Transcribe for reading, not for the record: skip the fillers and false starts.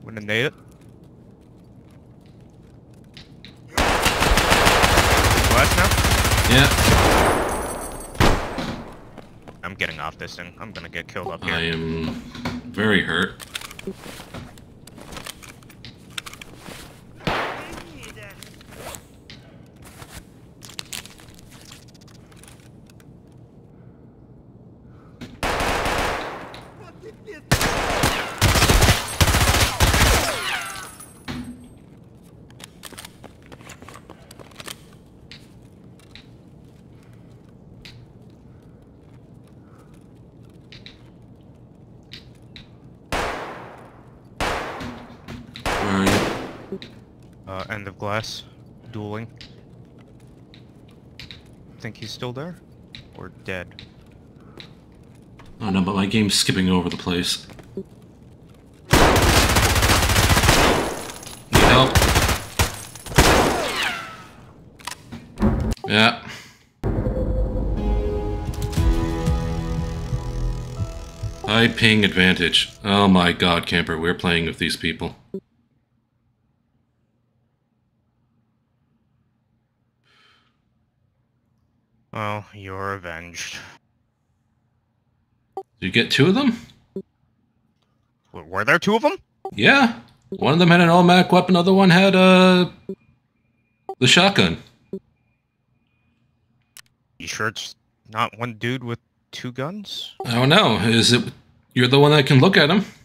Wouldn't nade it. Glass now? Yeah. I'm getting off this thing. I'm gonna get killed up here. I am very hurt. Where are you? End of glass. Dueling. Think he's still there? Or dead? Oh no, but my game's skipping over the place. Need help? Yeah. High ping advantage. Oh my god, camper, we're playing with these people. Well, you're avenged. Did you get two of them? Were there two of them? Yeah. One of them had an automatic weapon, the other one had the shotgun. You sure it's not one dude with two guns? I don't know. Is it... You're the one that can look at him.